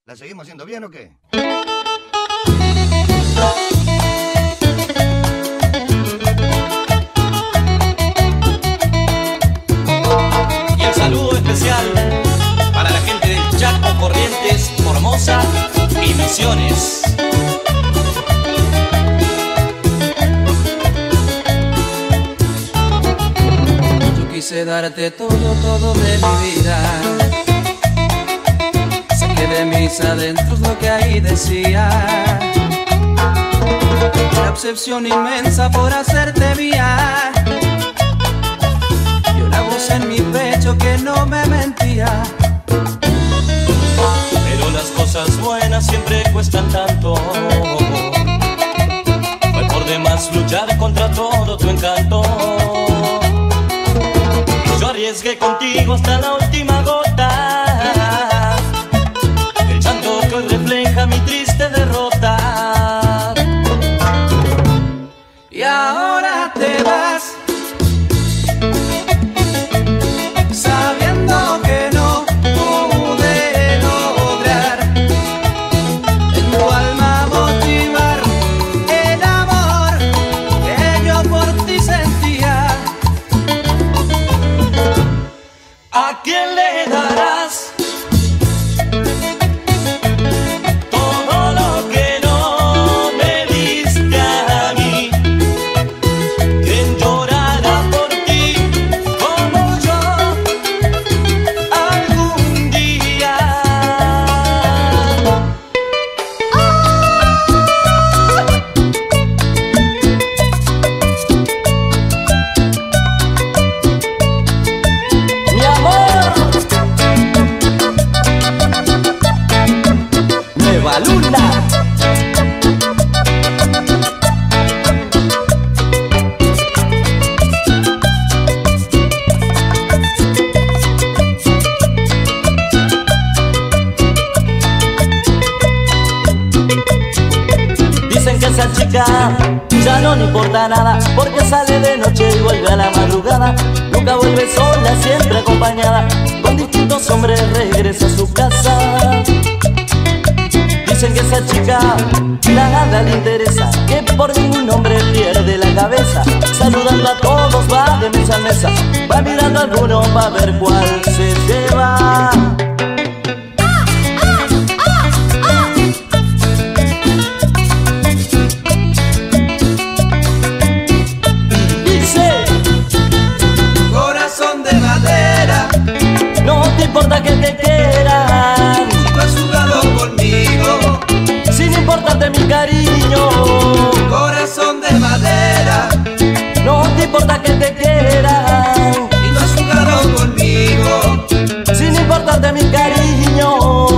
¿La seguimos haciendo bien o qué? Y el saludo especial para la gente del Chaco, Corrientes, Formosa y Misiones. Yo quise darte todo, todo de mi vida. Saqué de mis adentros lo que ahí decía. Una obsesión inmensa por hacerte mía. Y una voz en mi pecho que no me mentía. Pero las cosas buenas siempre cuestan tanto. Fue por demás luchar contra todo tu encanto. Y yo arriesgué contigo hasta la última gota. El llanto que hoy refleja mi triste derrota. Y ahora te vas, sabiendo que no pude lograr en tu alma motivar el amor que yo por ti sentía. ¿A quién le darás todo lo que no me diste a mí? ¿Quién llorará por ti como yo algún día? Mi amor, Nueva Luna. Dicen que esa chica ya no le importa nada, porque sale de noche y vuelve a la madrugada. Nunca vuelve sola, siempre acompañada, con distintos hombres regresa a su casa. Dicen que esa chica nada le interesa, que por ningún hombre pierde la cabeza. Saludando a todos va de mesa a mesa, va mirando a alguno para ver cuál se lleva. Dice, Corazón de madera, no te importa que te quieran, si tú has jugado conmigo. sin importarte mi cariño. Corazón de madera, No te importa que te quieran, y no has jugado conmigo. sin importarte mi cariño.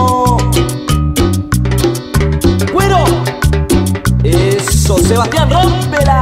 Güero, eso, Sebastián, rómpela.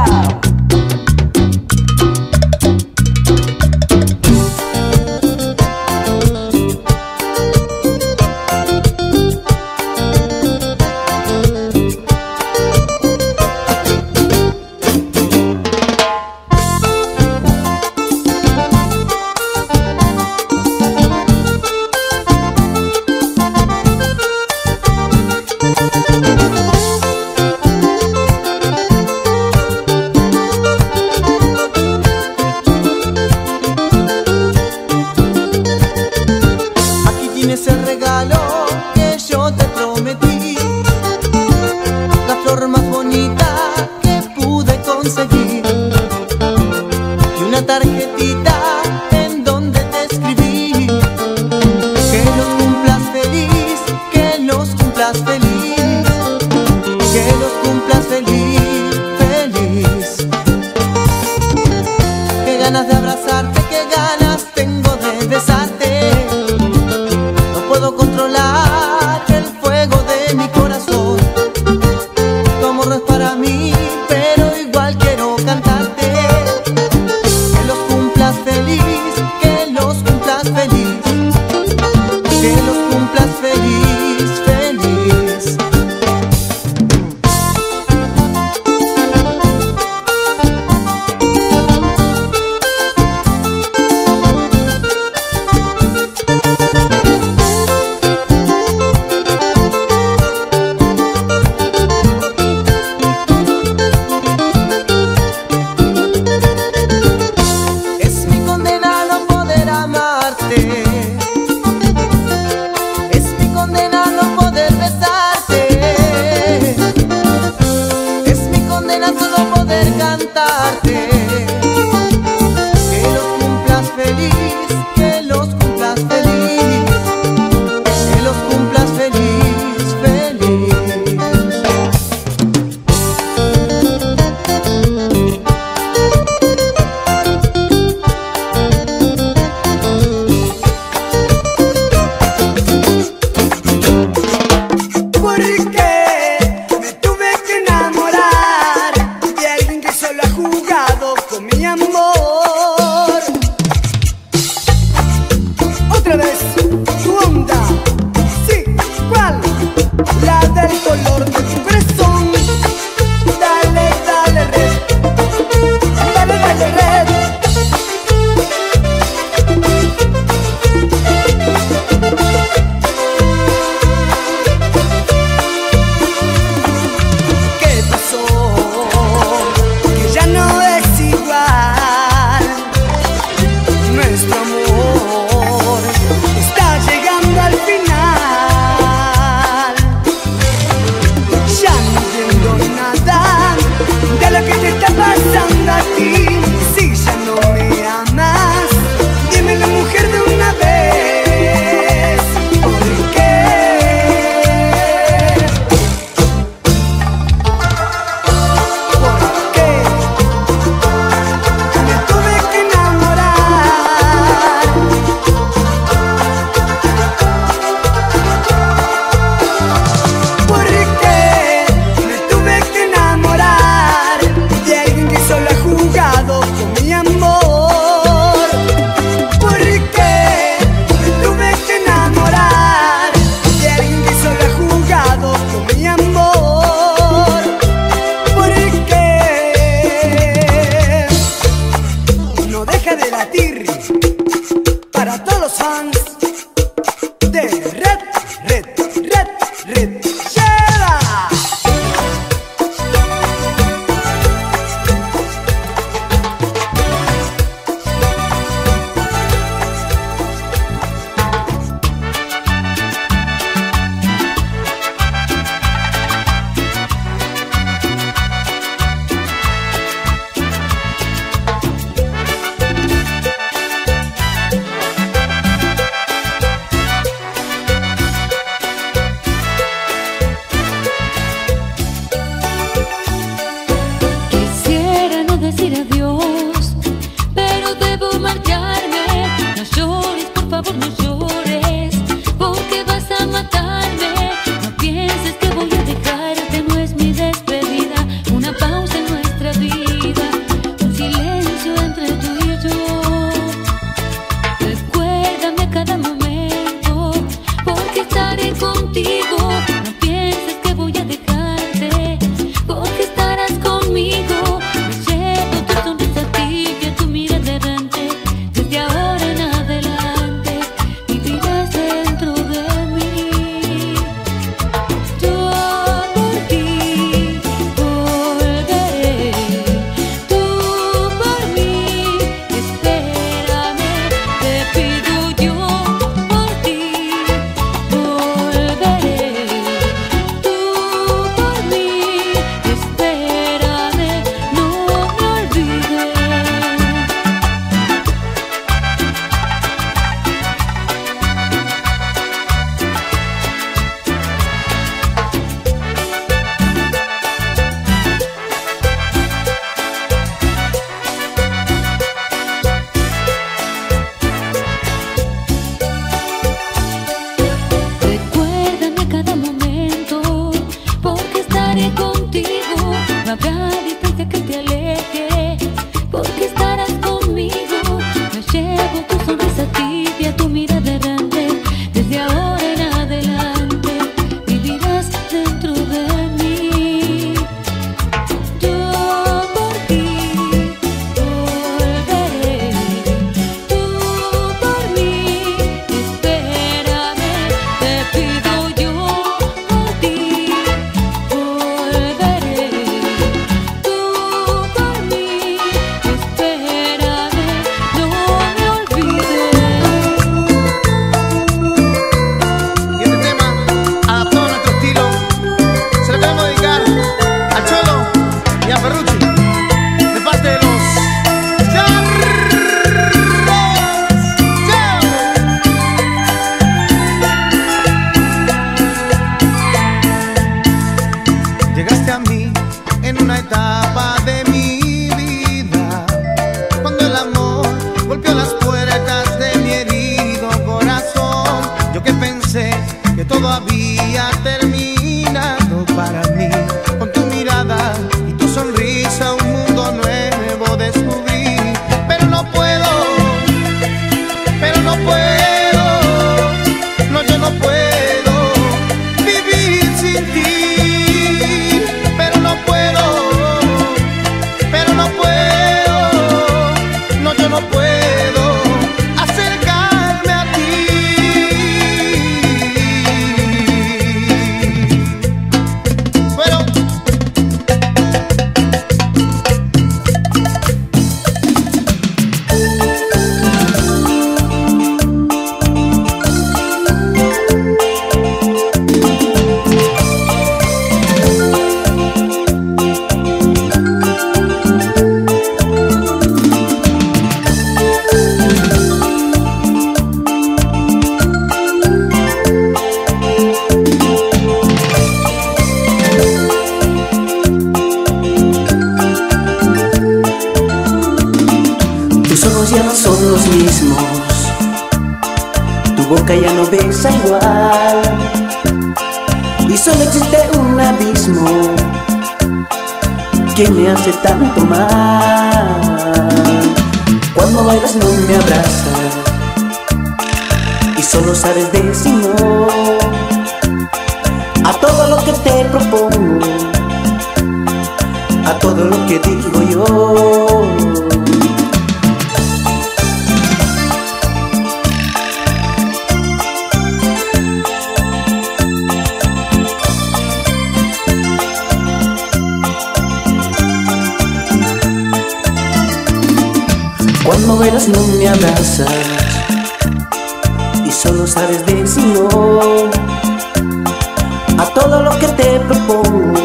Aquí tienes el regalo que yo te prometí, la flor más bonita que pude conseguir, y una tarjetita en donde te escribí que los cumplas feliz, que los cumplas feliz, que los cumplas feliz, feliz. Qué ganas de abrazarte, qué ganas tengo de besarte. No puedo controlar el fuego la del color de tu corazón. Dale, dale, red, dale, dale, red. ¿Qué pasó? Que ya no es igual. Nuestro amor está llegando al final. Ya boca ya no besa igual, y solo existe un abismo que me hace tanto mal. Cuando bailas no me abrazas y solo sabes decir no a todo lo que te propongo, a todo lo que digo yo. Cuando bailas no me abrazas y solo sabes decir no a todo lo que te propongo,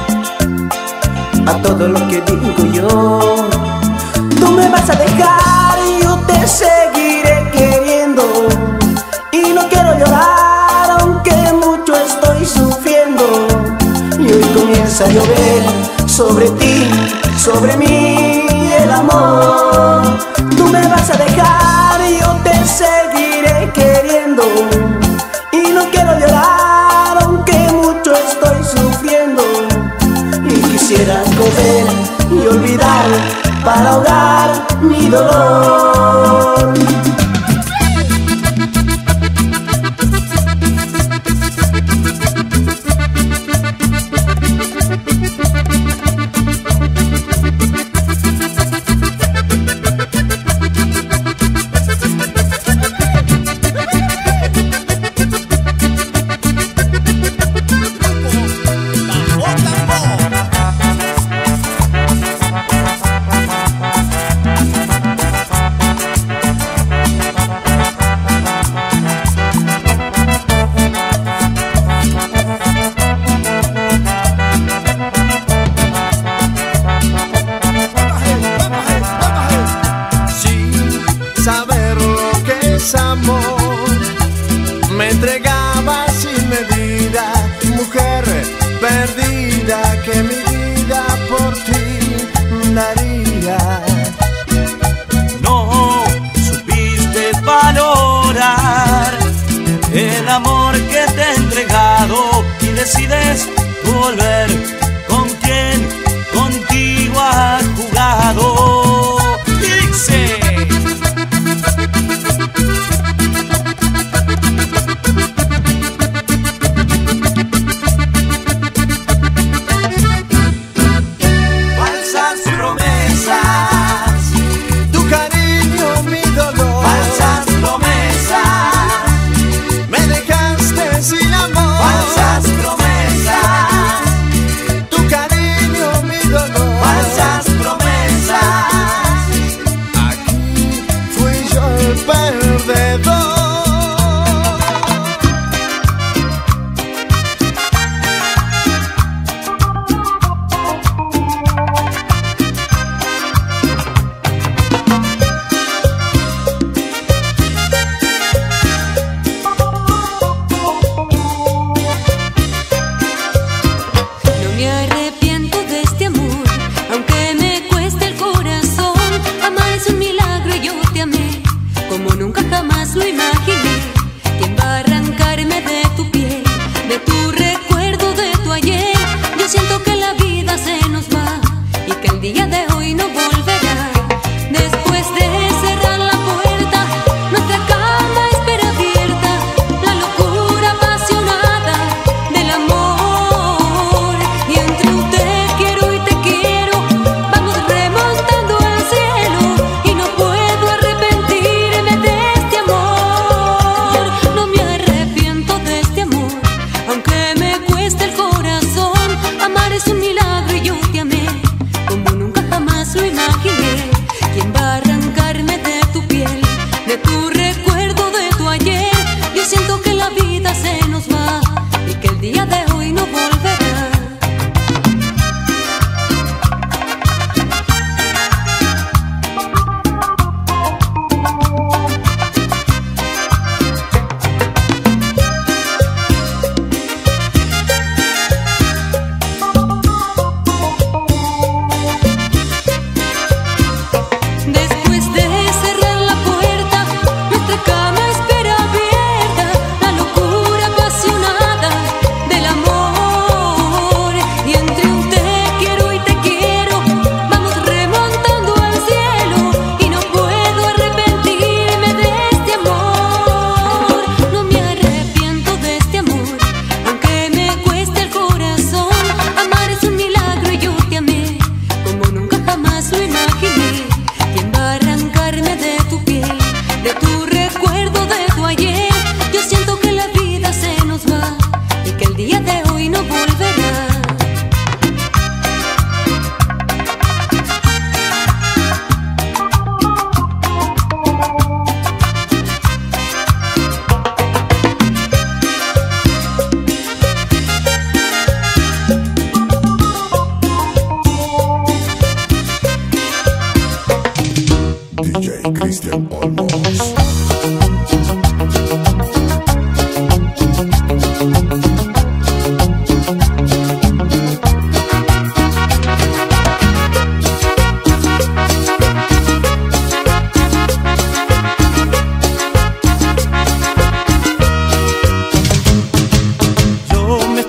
a todo lo que digo yo. Tú me vas a dejar y yo te seguiré queriendo, y no quiero llorar aunque mucho estoy sufriendo. Y hoy comienza a llover sobre ti, sobre mí el amor. Tú me vas a dejar y yo te seguiré queriendo, y no quiero llorar aunque mucho estoy sufriendo. Y quisiera correr y olvidar para ahogar mi dolor.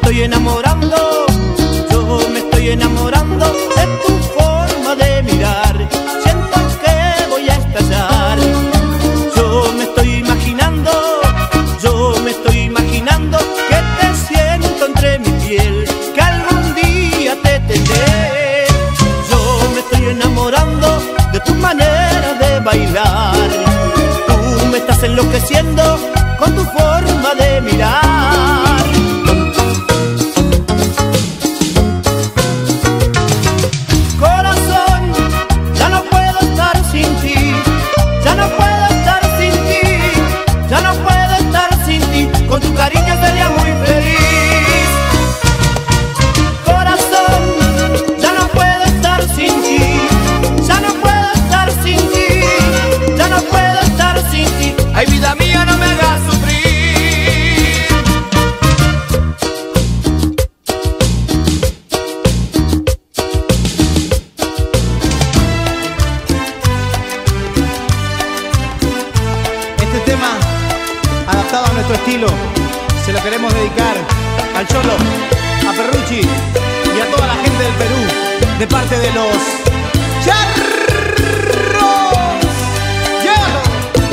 estoy enamorando, yo me estoy enamorando de tu forma de mirar. Siento que voy a estallar. Yo me estoy imaginando, yo me estoy imaginando que te siento entre mi piel, que algún día te tendré. Yo me estoy enamorando de tu manera de bailar. Tú me estás enloqueciendo con tu forma de mirar. Corazón, ya no puedo estar sin ti, ya no puedo estar sin ti, ya no puedo estar sin ti, con tu cariño sería muy feliz. Corazón, ya no puedo estar sin ti, ya no puedo estar sin ti, ya no puedo estar sin ti. Ay, vida mía, no me hagas sufrir. Este tema, adaptado a nuestro estilo, se lo queremos dedicar al Cholo, a Ferrucci y a toda la gente del Perú, de parte de los Charros. ¡Llévalo!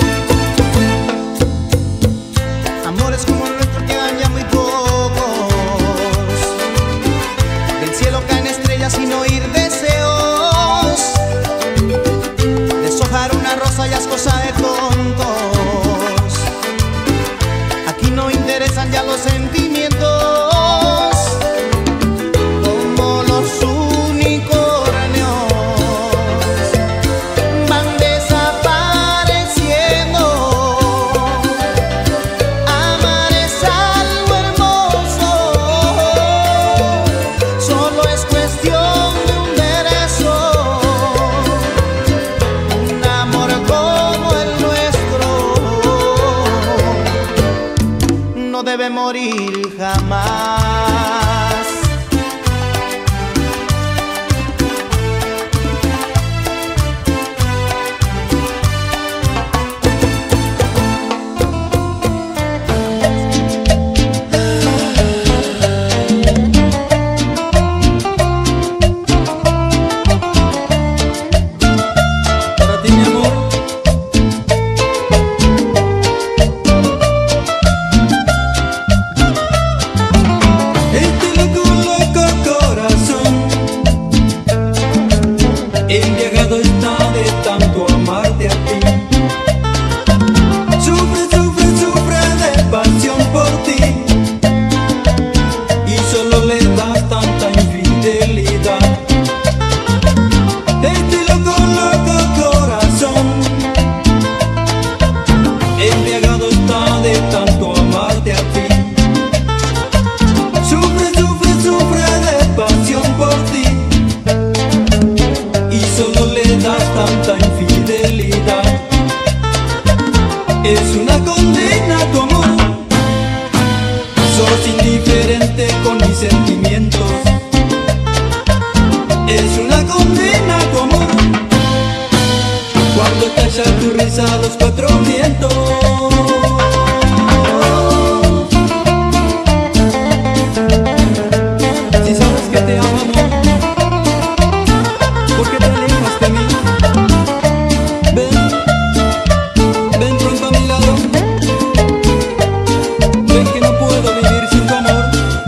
Amores como el nuestro quedan ya muy pocos. Del cielo caen estrellas sin oír deseos. Deshojar una rosa ya es cosa de tontos. Aquí no interesan ya los sentimientos. Como los unicornios van desapareciendo. Amar es algo hermoso, solo es cuestión de un beso. Un amor como el nuestro no debe morir jamás. Para ti, mi amor. Este loco, loco corazón embriagado está de tanto amarte a ti. Sufre, sufre, sufre de pasión por ti, y solo le das tanta infidelidad. Este loco, loco corazón embriagado está de tanto amarte a ti. Sufre, sufre, sufre de pasión por ti, y solo le das tanta infidelidad. Es una condena tu amor, sos indiferente con mis sentimientos. Es una condena tu amor, cuando estalla tu risa a los cuatro vientos. Si sabes que te amo, amor, ¿por qué te alejas de mí? Ven, ven pronto a mi lado. Ven que no puedo vivir sin tu amor.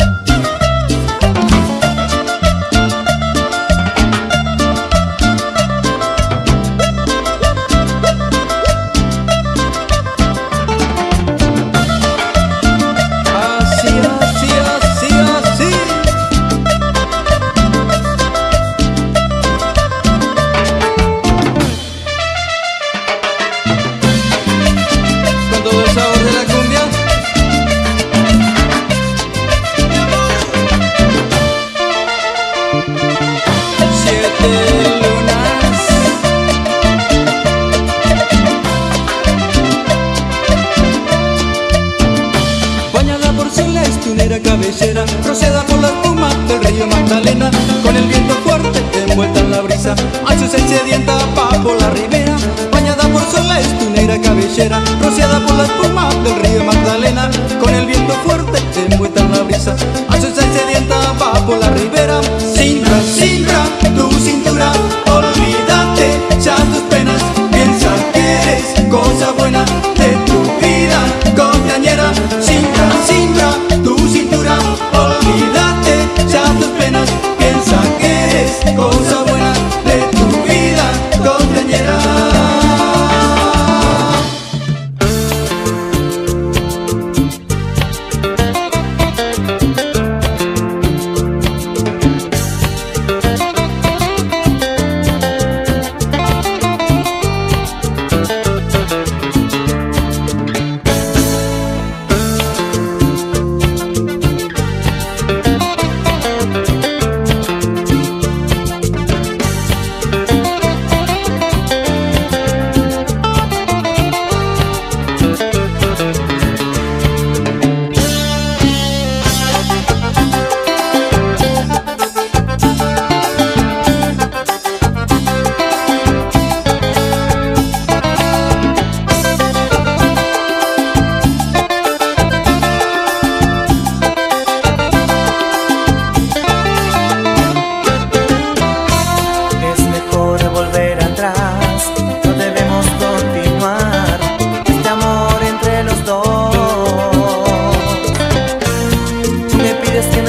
Así, así, así, así. Con todo el sabor de la cumbia. Siete lunas. Bañada por la estunera cabellera, proceda por la espuma del río Magdalena, con el viento fuerte envuelta en la brisa, ansiosa y sedienta pa' por la ribera. Bañada por la estunera cabellera, rociada por la espuma del río Magdalena, con el viento fuerte envuelta en la brisa, ansiosa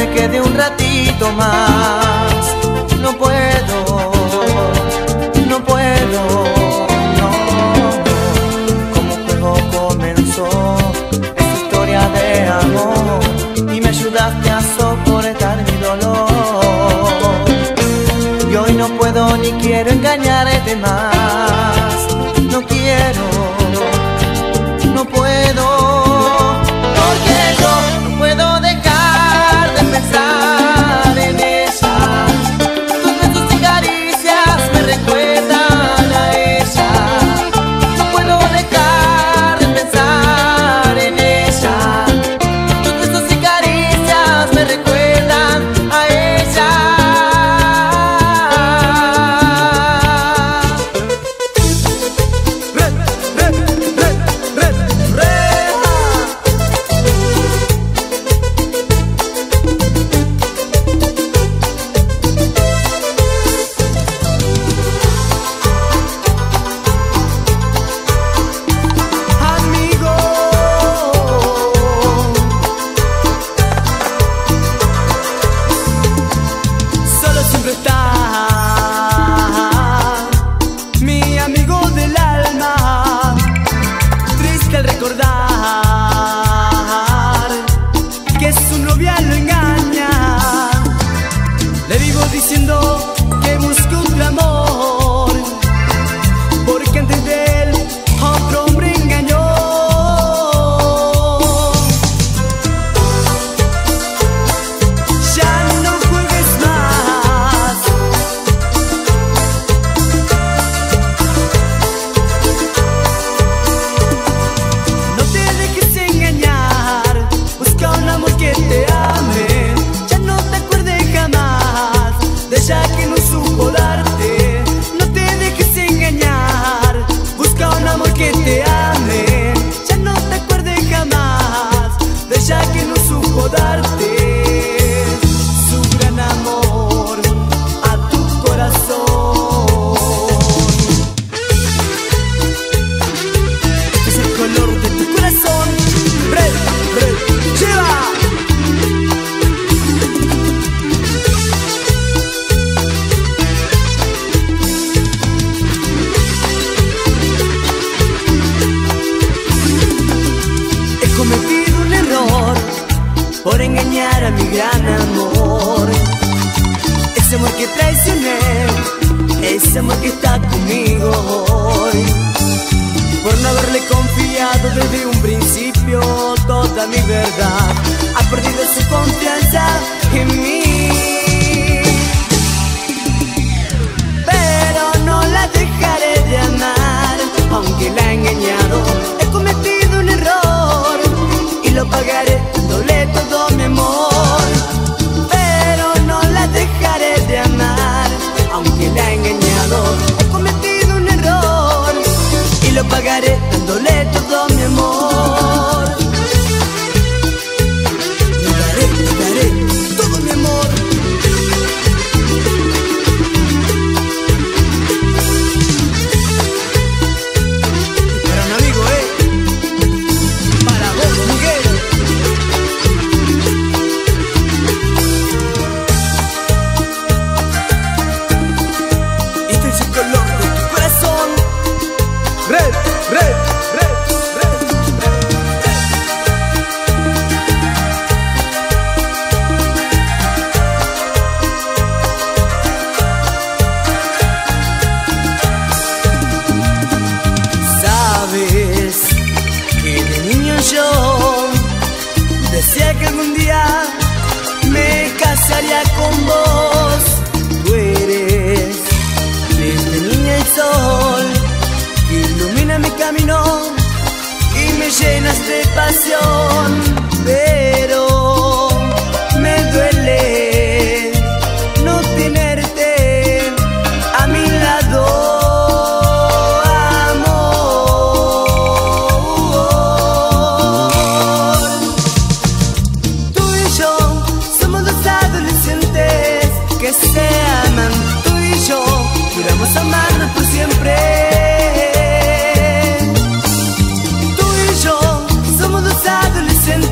me quede un ratito más. No puedo, no puedo, no. Como juego comenzó esta historia de amor y me ayudaste a soportar mi dolor. Y hoy no puedo ni quiero engañarte más. No quiero, no puedo, porque yo no puedo dejar de pensar en ella. Tus besos y caricias me recuerdan a ella. No puedo dejar de pensar en ella. Tus besos y caricias me recuerdan a ella. Diciendo que busco otro amor, porque antes de él otro hombre engañó. Ya no juegues más, no te dejes engañar, busca un amor que te ame. Ya no te acuerdes jamás de ella que no supo darte. No te dejes engañar, busca un amor que te ame. Ya no te acuerdes jamás de ella que no supo darte su gran amor a tu corazón. Este es el color de tu corazón. Red, red, lleva. Cometido un error por engañar a mi gran amor. Ese amor que traicioné, ese amor que está conmigo hoy. Por no haberle confiado desde un principio toda mi verdad, ha perdido su confianza en mí. Pero no la dejaré de amar, aunque la he engañado. He cometido un error y lo pagaré dándole todo mi amor. Pero no la dejaré de amar, aunque la he engañado. He cometido un error y lo pagaré dándole todo mi amor. Le daré todo mi amor. Para un amigo, para vos, Miguel. Este es el color de tu corazón. Red, red, red, red, red. Sabes que de niño yo decía que algún día me casaría con vos. Tú eres desde niña el sol que ilumina mi camino y me llenas de pasión. Pero me duele no tenerte a mi lado, amor. Tú y yo somos dos adolescentes que se aman. Tú y yo juramos amarnos por siempre. Tú y yo somos dos adolescentes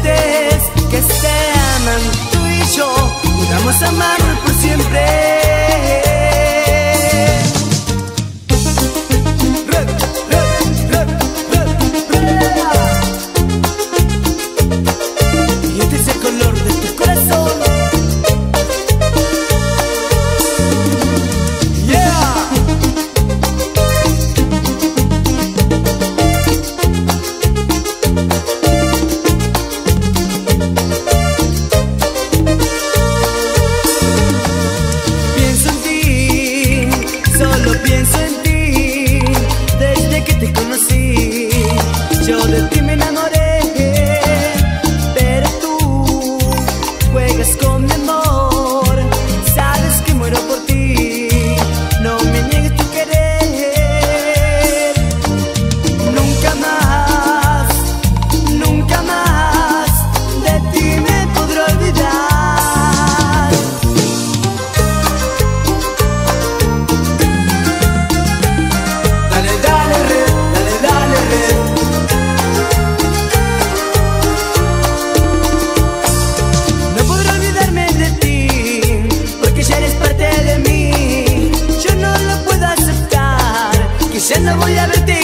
vamos a amarnos por siempre. Y este es el color de tu corazón. Pienso en ti, desde que te conocí, yo de ti me enamoré, pero tú juegas con mi amor, sabes que muero por ti, no me niegues tu querer, nunca más de ti me podré olvidar. Ya no voy a verte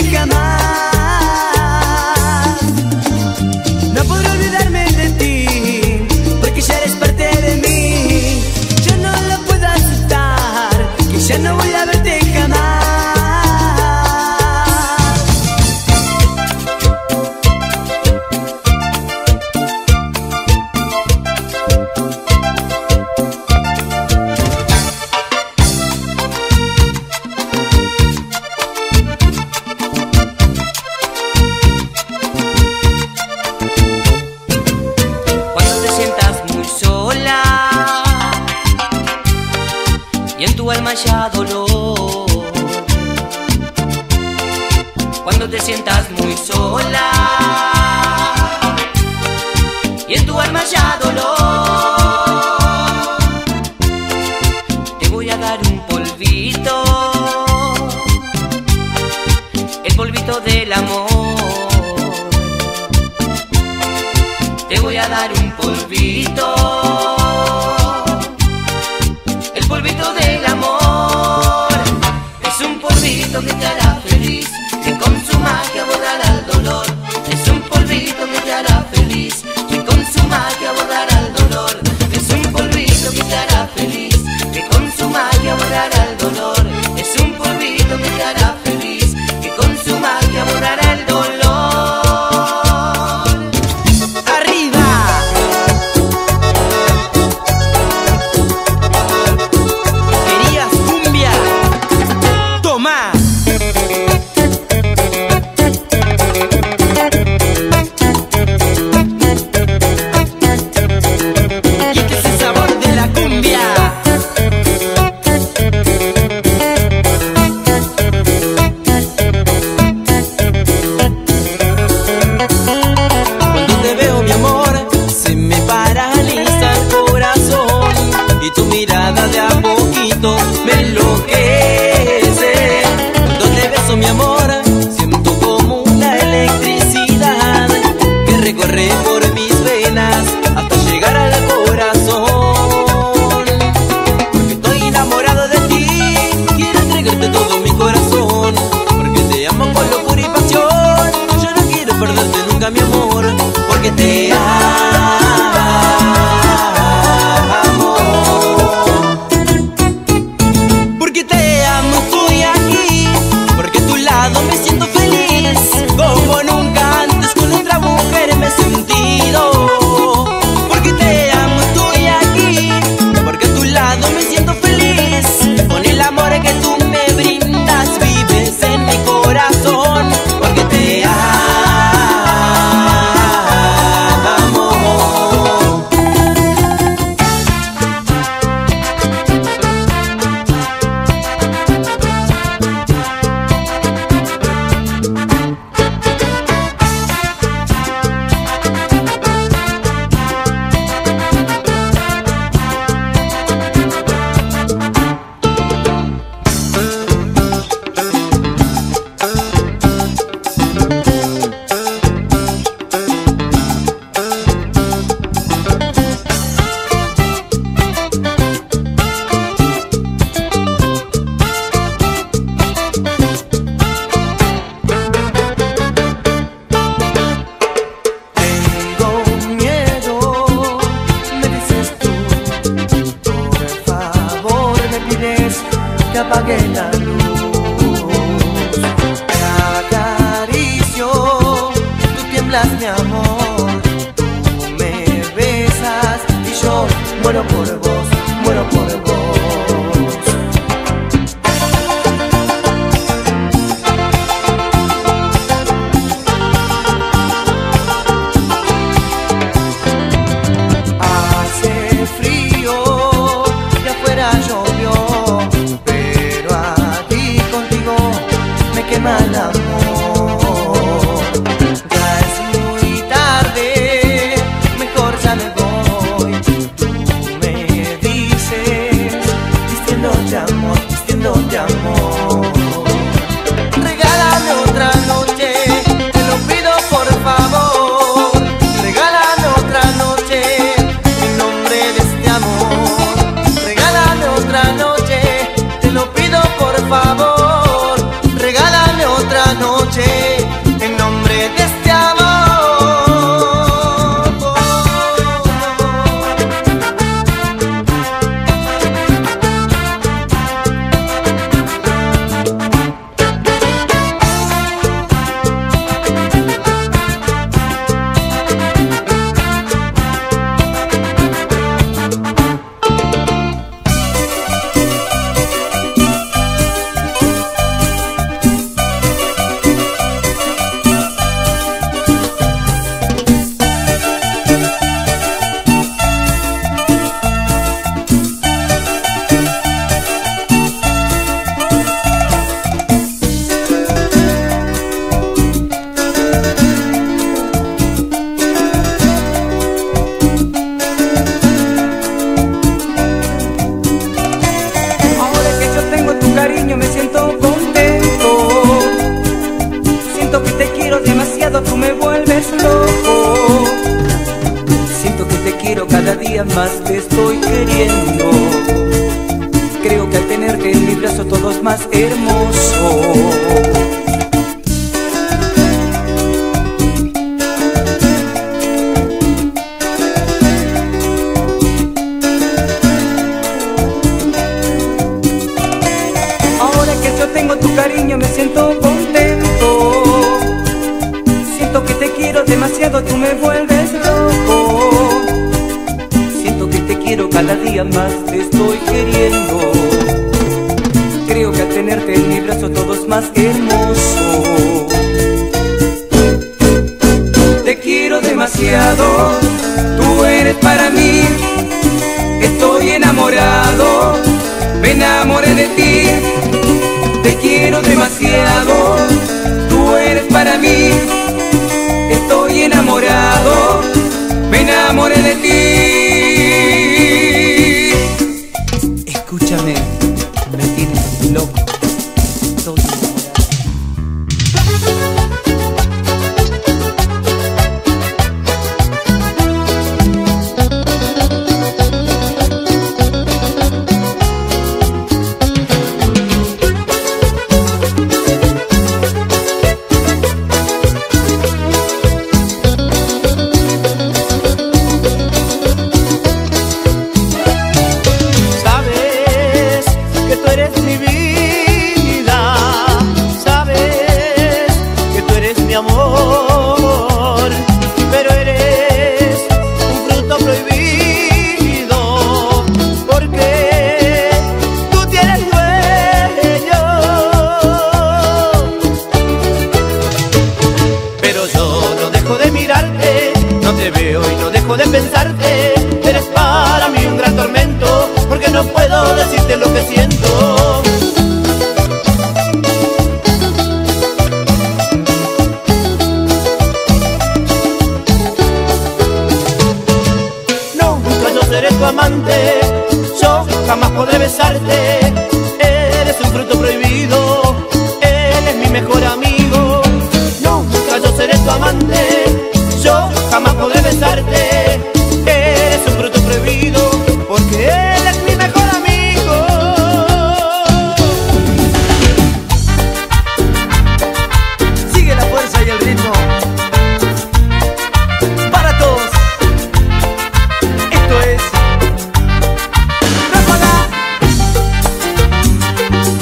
jamás. No podré olvidarme de ti, porque ya eres parte de mí. Yo no lo puedo aceptar, que ya no voy a verte jamás. Y en tu alma ya dolor, cuando te sientas muy sola y en tu alma ya dolor, te voy a dar un polvito, el polvito del amor. Te voy a dar un polvito, el polvito del amor. Es un polvito que te hará feliz, que con su magia borrará el dolor. Es un polvito que te hará feliz, que con su magia borrará el dolor. que apague la luz. Te acaricio, tú tiemblas mi amor, tú me besas y yo muero por vos, muero por vos. Mal amor, ya es muy tarde, mejor ya me voy. Tú me dices, vistiéndote amor, vistiéndote amor. Regálame otra noche, te lo pido por favor. Regálame otra noche, en nombre de este amor. Regálame otra noche, te lo pido por favor. Otra noche en nombre de este amor. Me siento contento, siento que te quiero demasiado, tú me vuelves loco. Siento que te quiero cada día más, te estoy queriendo. Creo que al tenerte en mi brazo todo es más hermoso. Tengo tu cariño, me siento contento. Siento que te quiero demasiado, tú me vuelves loco. Siento que te quiero cada día más, te estoy queriendo. Creo que al tenerte en mi brazo todo es más hermoso. Te quiero demasiado, tú eres para mí. Estoy enamorado, me enamoré de ti. Te quiero demasiado, tú eres para mí. Estoy enamorado, me enamoré de ti. Escúchame, me tienes loco. Estoy de pensarte, eres para mí un gran tormento, porque no puedo decirte lo que siento. Nunca yo seré tu amante, yo jamás podré besarte. Eres un fruto prohibido, él es mi mejor amigo. Nunca yo seré tu amante, yo jamás podré besarte. Eres un fruto prohibido, porque él es mi mejor amigo. sigue la fuerza y el ritmo. Para todos, esto es Ráfaga.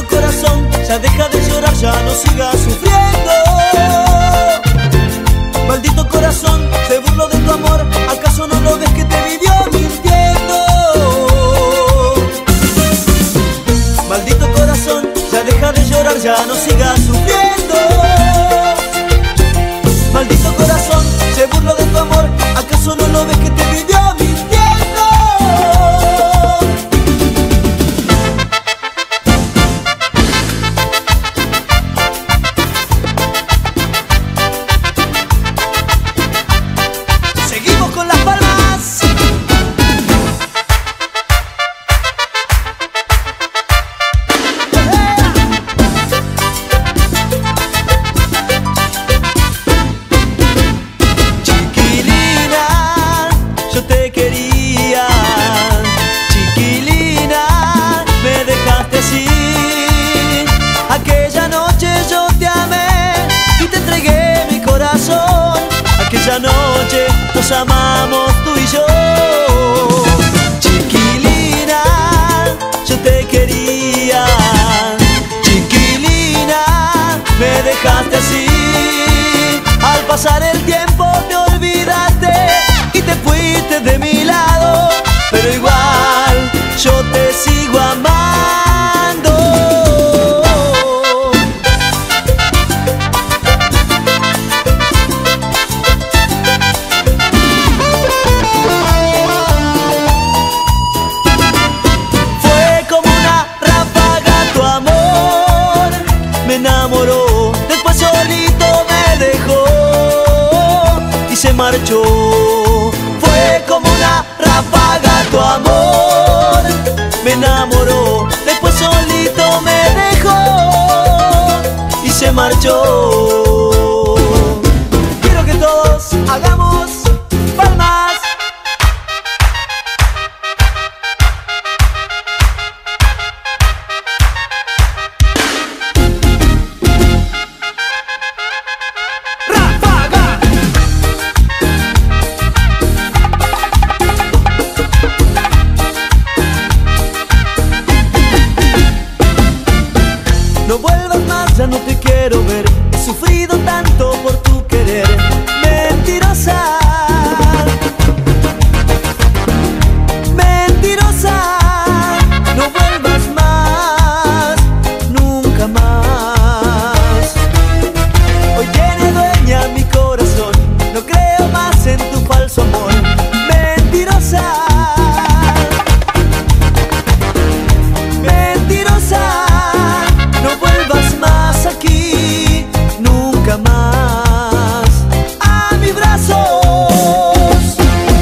Maldito corazón, ya deja de llorar, ya no sigas sufriendo. Maldito corazón, se burló de tu amor, ¿acaso no lo ves que te vivió mintiendo? Maldito corazón, ya deja de llorar, ya no sigas sufriendo. Maldito corazón, se burló de tu amor, ¿acaso no lo ves que te vivió mintiendo? Seguimos con las palmas. Aquella noche nos amamos tú y yo. Chiquilina, yo te quería. Chiquilina, me dejaste así. Al pasar el tiempo te olvidaste y te fuiste de mi lado, pero igual yo te sigo amando. Marchó, fue como una ráfaga tu amor, me enamoró, después solito me dejó y se marchó. Quiero que todos hagamos palmas. No vuelvas más, ya no te quiero ver. He sufrido tanto por tu querer. Mentirosa, mentirosa. No vuelvas más, nunca más. Hoy tiene dueña mi corazón. No creo más en tu falso amor. Mentirosa, mentirosa. No vuelvas más aquí, nunca más a mis brazos.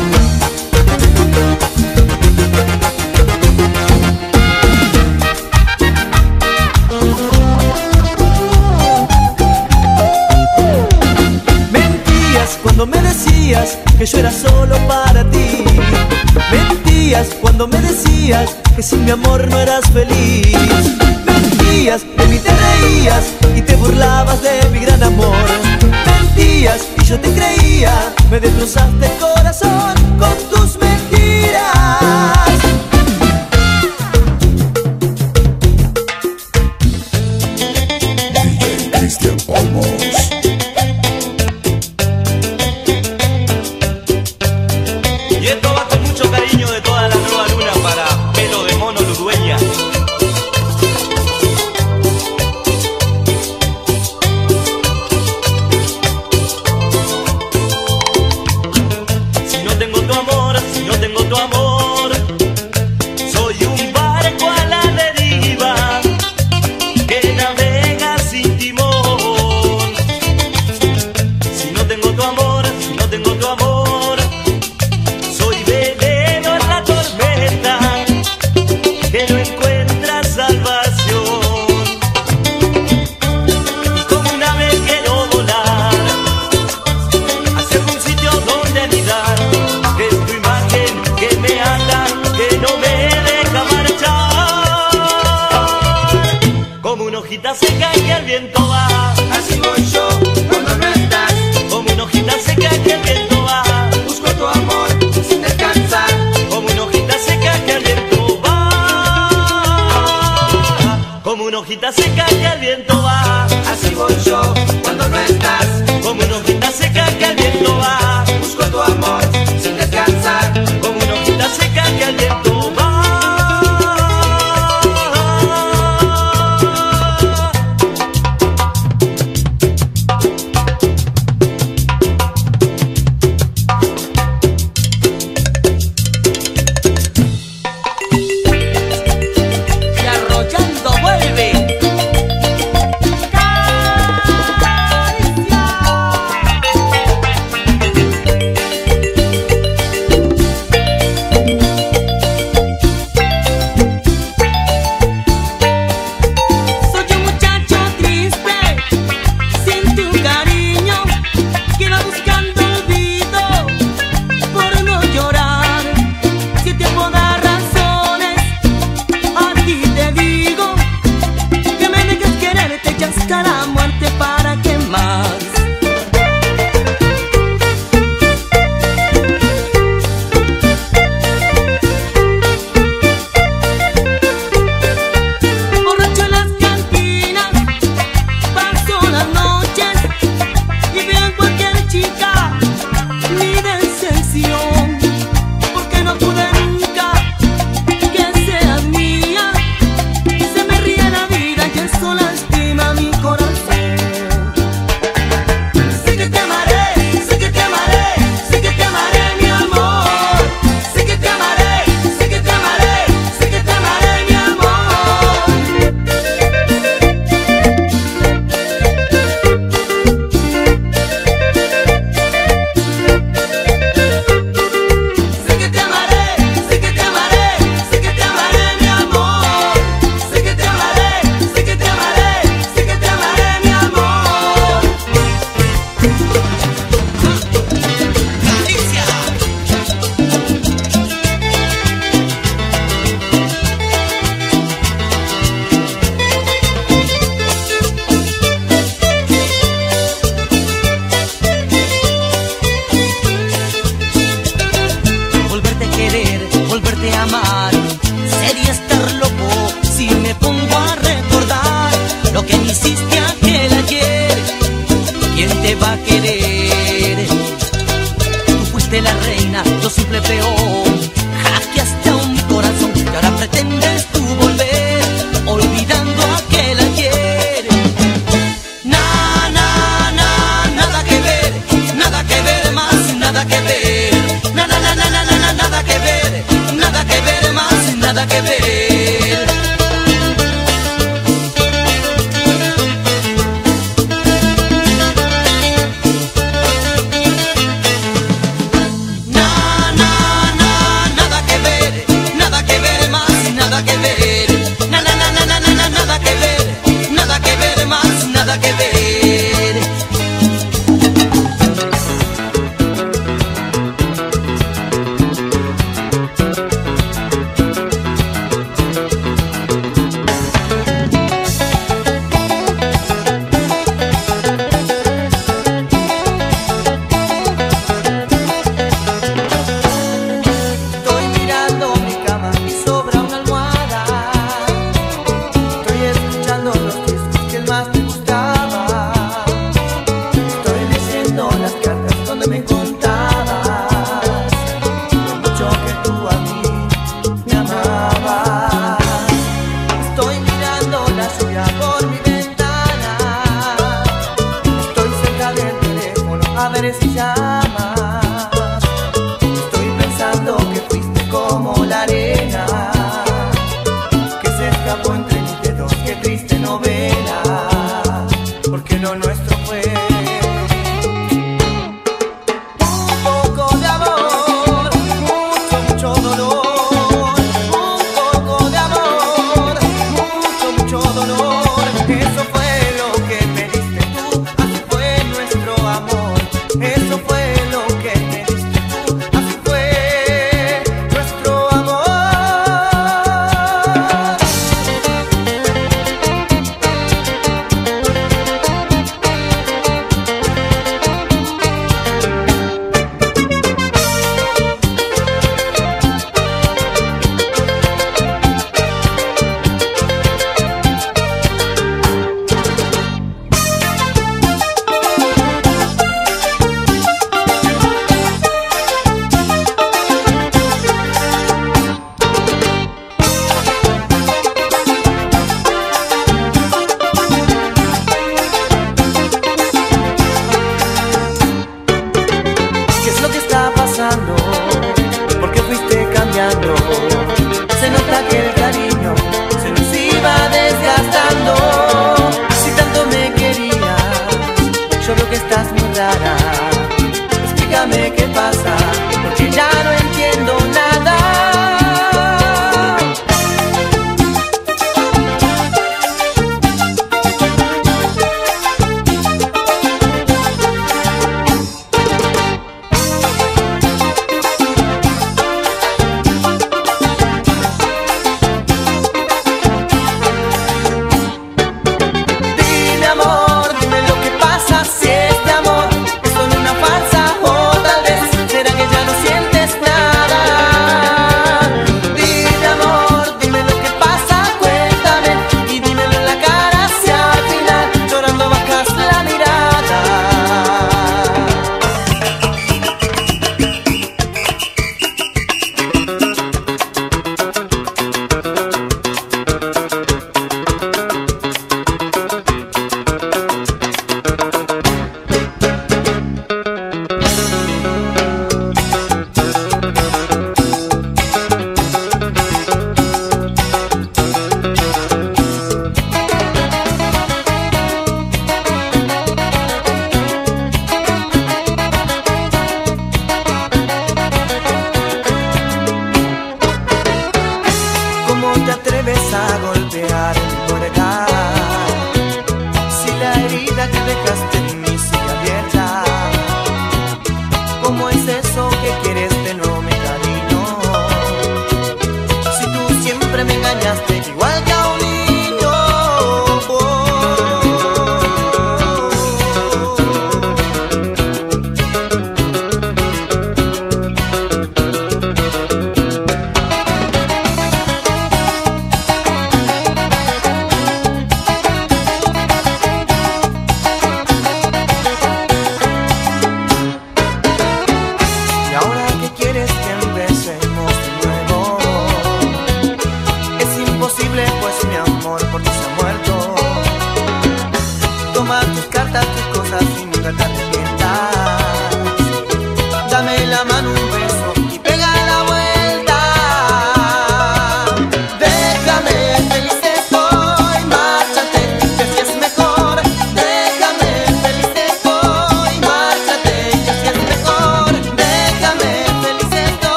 Mentías cuando me decías que yo era solo para ti. Mentías cuando me decías que sin mi amor no eras feliz. Mentías, de mí te reías y te burlabas de mi gran amor. Mentías y yo te creía, me destrozaste el corazón con tus mentiras. DJ Cristian Olmos. Y esto va con mucho cariño de toda la nueva luna para Pelo de Mono Ludueña. Si no tengo tu amor, soy un barco a la deriva que navega sin timón. Si no tengo tu amor, soy veneno en la tormenta que no encuentra salvación. Y como un ave quiero volar hacia algún sitio donde anidar. Es tu imagen que me ata, que no me deja marchar. Como una hojita seca que el viento va, Así voy yo cuando no estás. como una hojita seca que el viento va. Busco tu amor sin descansar. Como una hojita seca que el viento va, como una una hojita seca que al viento va. Así voy yo cuando no estás, Como una hojita seca que al viento va. busco tu amor sin descansar. Como una hojita seca que al viento va. Y arrollando vuelve. Soy un muchacho triste, sin tu cariño, que va buscando olvido por no llorar. Si el tiempo da razones, a ti te digo que me dejes quererte ya hasta la muerte. ¿Para qué más? Borracho en las cantinas, paso las noches y veo en cualquier chica mi decepción, porque no pude nunca que seas mía. Se me ríe la vida y eso lastima mi corazón. Sé que te amaré, sé que te amaré, sé que te amaré, mi amor. Sé que te amaré, sé que te amaré, sé que te amaré, mi amor. Sé que te amaré, sé que te amaré, sé que te amaré, mi amor. Sé que te amaré, sé que te amaré, sé que te amaré, mi amor. Alicia. Volverte a querer, volverte a amar, sería estar loco si me pongo a recordar lo que me hiciste aquel ayer. ¿Quién te va a querer? Tú fuiste la reina, yo simple peón. Hackeaste a mi corazón y ahora pretendes tú volver, olvidando aquel ayer. Nada que ver, más nada que ver. Nada que ver, más nada que ver.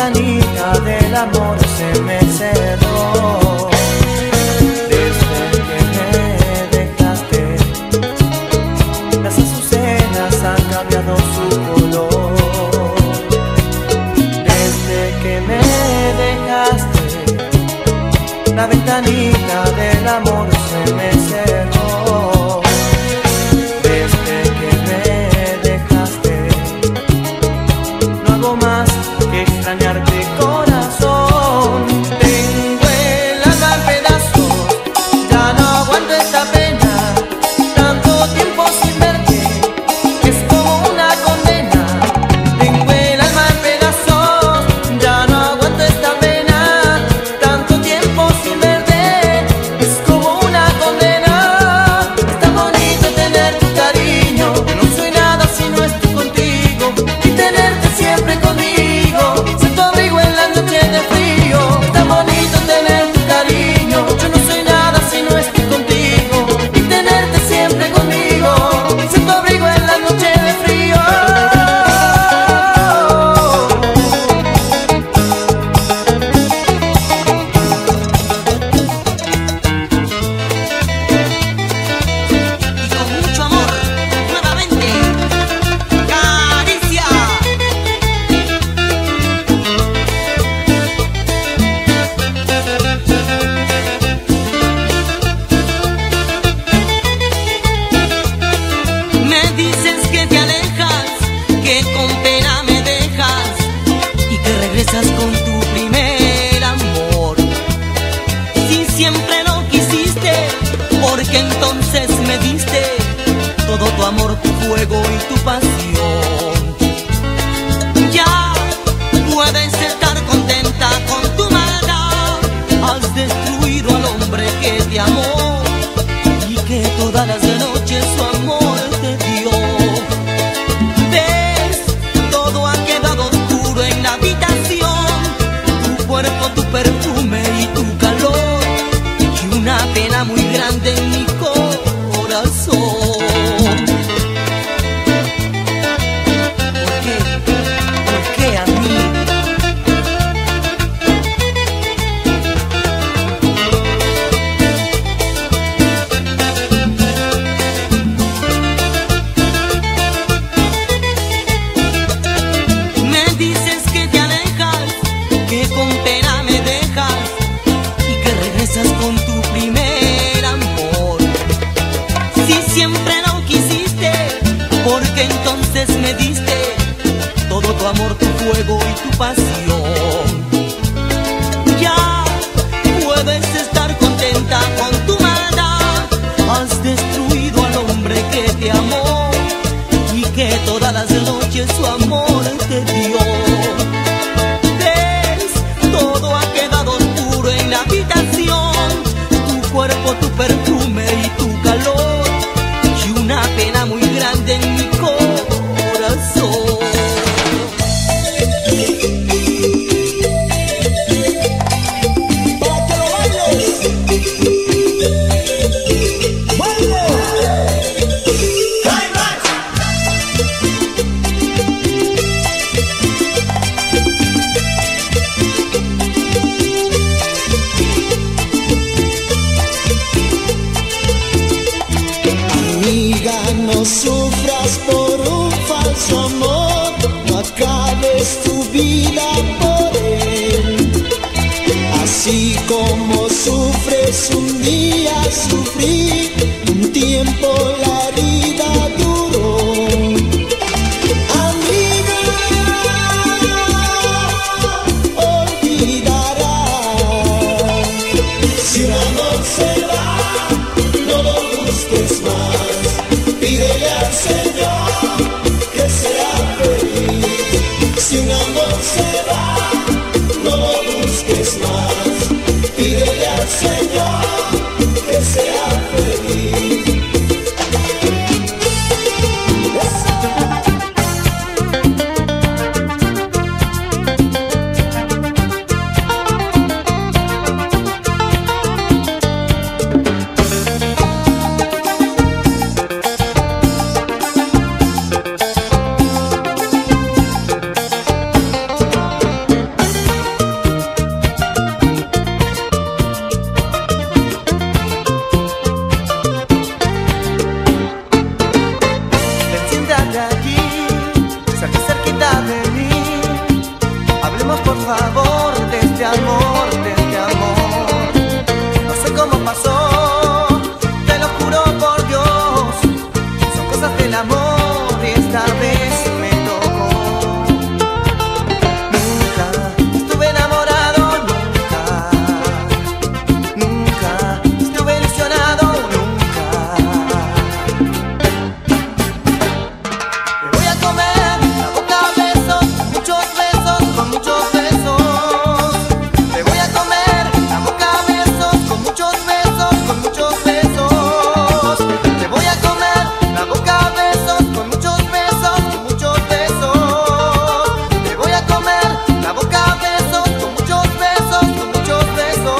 ventanita del amor se me cerró. Desde que me dejaste, las azucenas han cambiado su color. Desde que me dejaste, la ventanita del amor se me cerró. Desde que me dejaste, no hago más que extrañarte, corazón. Tengo el alma en pedazos, ya no aguanto esta pena. Tanto tiempo sin verte es como una condena. Tengo el alma en pedazos, ya no aguanto esta pena. Tanto tiempo sin verte es como una condena. Está bonito tener tu cariño, no soy nada si no estoy contigo, y tenerte siempre conmigo, ser tu abrigo en la noche de frío. Está bonito tener tu cariño, yo no soy nada si no estoy contigo, y tenerte siempre conmigo, ser tu abrigo en la noche de frío. Y con mucho amor, nuevamente, Caricia. Me dices que te alejas, que con pena me dejas y que regresas con tu primer amor. Si siempre lo quisiste, porque entonces me diste todo tu amor, tu fuego y tu pasión. Ya puedes estar contenta con tu maldad, has destruido al hombre que te amó y que todas las noches su amor te dio. Ves, todo ha quedado oscuro en la habitación, tu cuerpo, tu perfume y tu calor, y una pena muy grande en mi corazón. ¿Por qué a mí? Me dices que te alejas, que con pena me dejas y que regresas con tu primer amor. Si siempre lo quisiste, porque entonces me diste todo tu amor, tu fuego y tu pasión. Ya puedes estar contenta con tu maldad, has destruido al hombre que te amó y que todas las noches su amor te dio. Ves, todo ha quedado oscuro en la habitación, tu cuerpo, tu perfume y tu calor, y una pena muy grande en mi corazón. Para que lo bailes. ¡Baile! Amiga, no sufras por un falso amor, no acabes tu vida por él. Así como sufres un día, sufrí un tiempo, la herida duró. Amiga, olvidarás. Si un amor se va, no lo busques más. Pídele al Señor que sea feliz. Si un amor se va, no lo busques más. Pídele al Señor que sea feliz. este amor, de este amor. No sé cómo pasó, te lo juro por Dios. Son cosas del amor y esta vez me tocó. Nunca estuve enamorado, nunca estuve ilusionado, nunca. Te voy a comer la boca a besos, muchos besos, con muchos besos. Te voy a comer la boca a besos, con muchos besos, con muchos besos. Te voy a comer la boca a besos, con muchos besos, con muchos besos. Te voy a comer la boca a besos, con muchos besos, con muchos besos.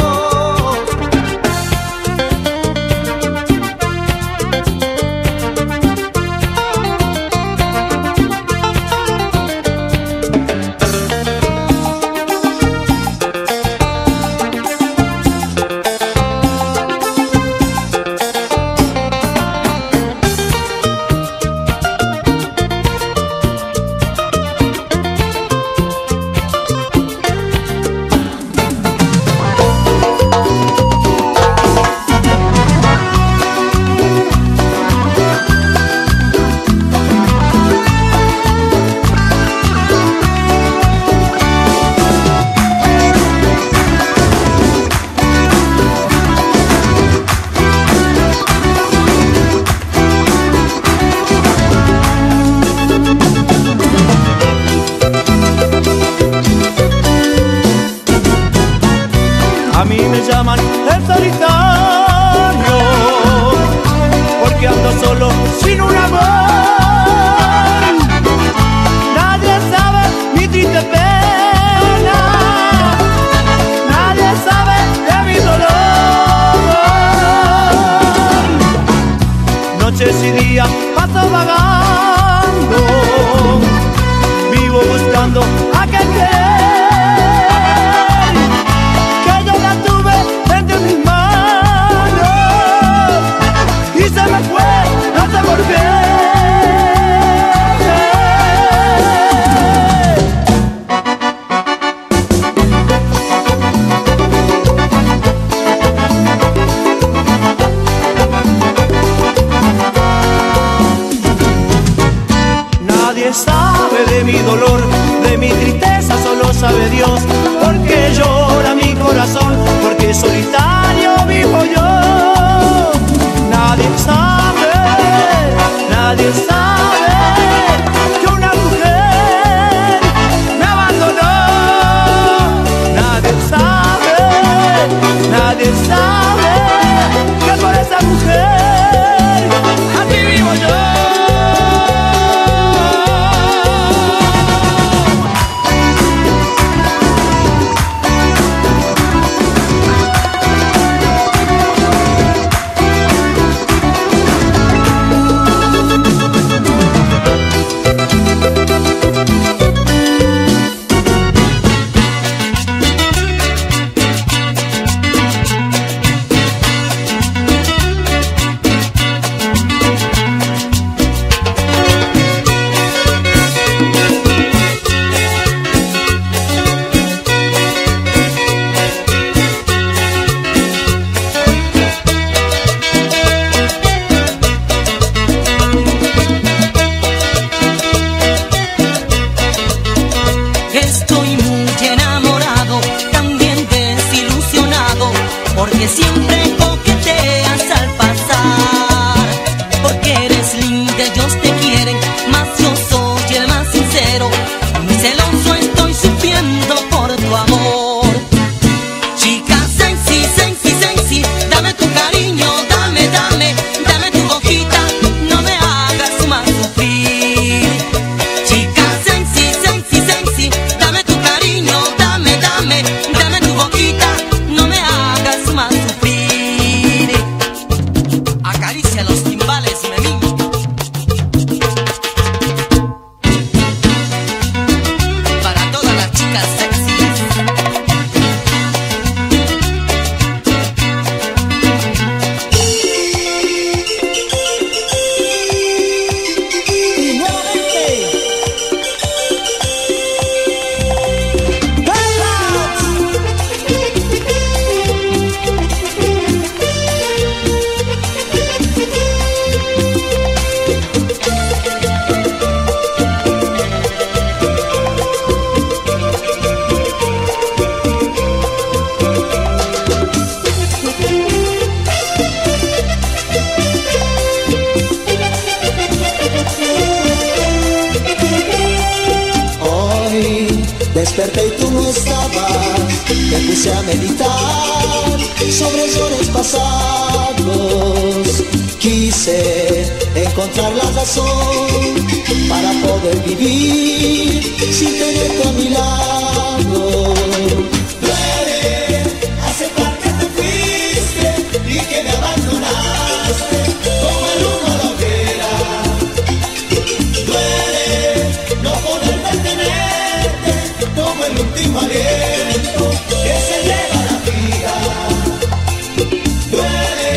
A mí me llaman el solitario, porque ando solo sin un amor. Nadie sabe mi triste pena, nadie sabe de mi dolor. Noches y días paso vagando, vivo buscando aquel que yo la tuve entre mis manos y se me fue, no sé por qué. Desperté y tú no estabas, me puse a meditar sobre errores pasados. Quise encontrar la razón para poder vivir sin tenerte a mi lado. Duele aceptar que te fuiste y que me abandonaste como el humo a la hoguera. Duele no poder detenerte como el último aliento que se lleva la vida. Duele.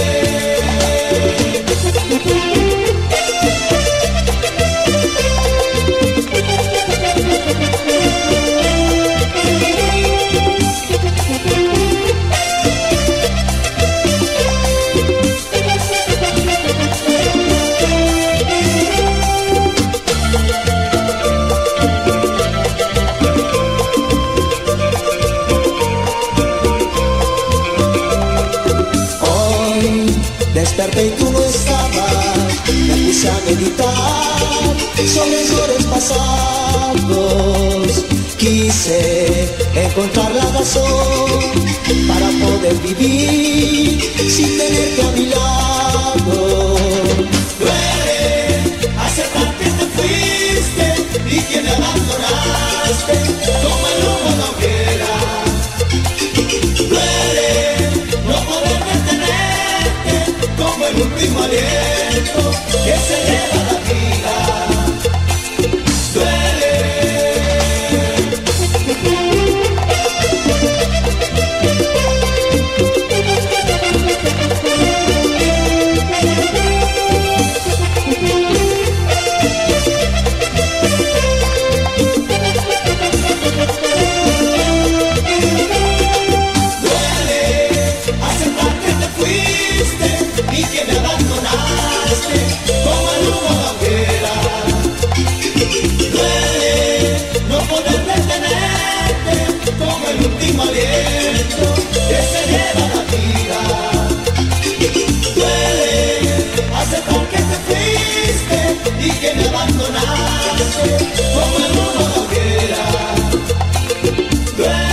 Desperté y tú no estabas, me puse a meditar sobre errores pasados. Quise encontrar la razón para poder vivir sin tenerte a mi lado. Duele aceptar que te fuiste y que me abandonaste como el humo a la hoguera. Duele no poder detenerte como el último aliento que se lleva la vida. Duele. Duele aceptar que te fuiste y que me abandonaste como el humo a la hoguera. Duele no poder detenerte como el último aliento que se lleva la vida. Duele aceptar que te fuiste y que me abandonaste como el humo a la hoguera. Duele.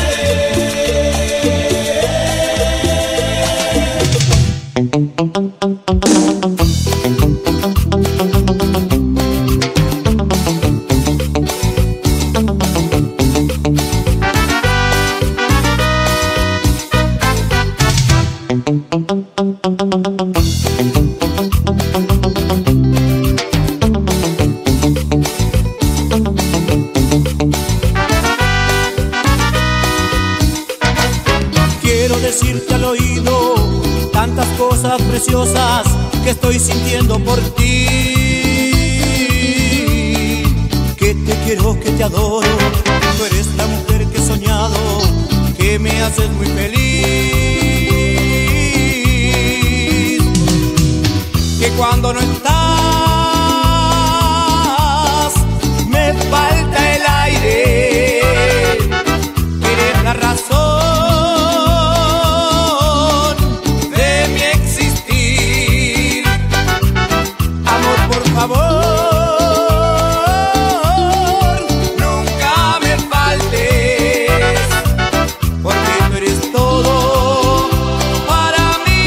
Quiero decirte al oído tantas cosas preciosas que estoy sintiendo por ti. Que te quiero, que te adoro, tú eres la mujer que he soñado, que me haces muy feliz. Que cuando no estás me falta el aire, eres la razón de mi existir. Amor, por favor, nunca me faltes, porque tú eres todo para mí.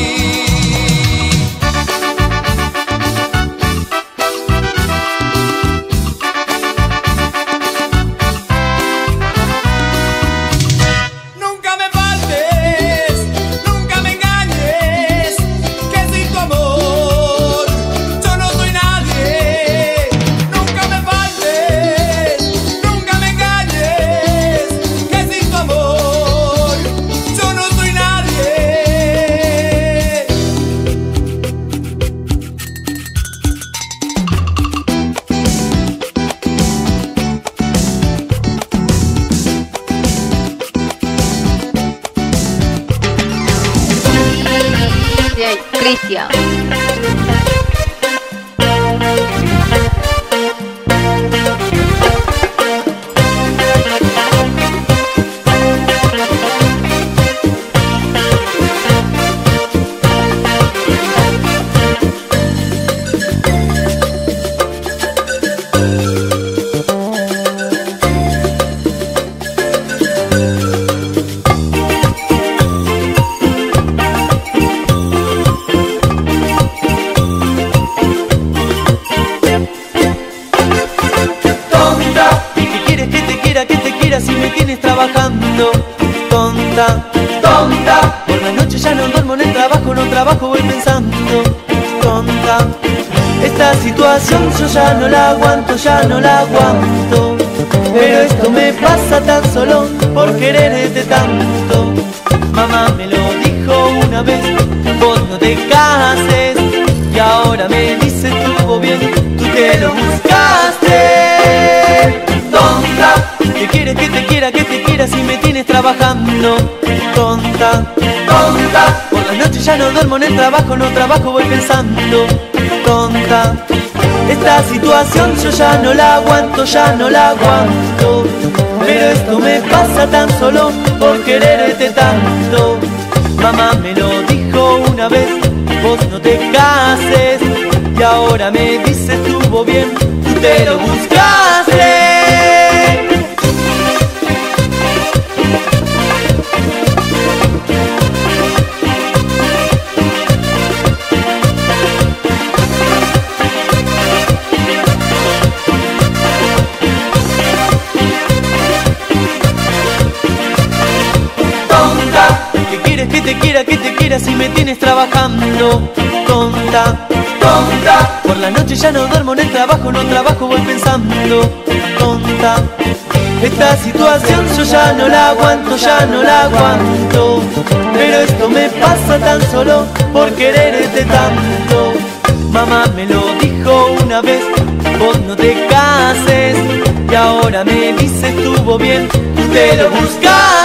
Nunca me faltes, nunca me engañes, que sin tu amor yo no soy nadie. Nunca me faltes, nunca me engañes, que sin tu amor yo no soy nadie. DJ Cristian. tonta, tonta. Por la noche ya no duermo en el trabajo, no trabajo, voy pensando, tonta. Esta situación yo ya no la aguanto, ya no la aguanto. Pero esto me pasa tan solo por quererte tanto. Mamá me lo dijo una vez, vos no te cases. Y ahora me dice estuvo bien, tú te lo buscaste. Tonta, ¿qué quieres que te quiera si me tienes trabajando? Tonta, tonta. Por las noches ya no duermo en el trabajo, no trabajo, voy pensando, tonta. Esta situación yo ya no la aguanto, ya no la aguanto. Pero esto me pasa tan solo por quererte tanto. Mamá me lo dijo una vez, vos no te cases. Y ahora me dice estuvo bien, tú te lo buscaste. Que te quiera si me tienes trabajando, tonta, tonta. Por la noche ya no duermo en el trabajo, no trabajo, voy pensando, tonta. Esta situación yo ya no la aguanto, ya no la aguanto. Pero esto me pasa tan solo por quererte tanto. Mamá me lo dijo una vez, vos no te cases. Y ahora me dice estuvo bien, tú te lo buscas.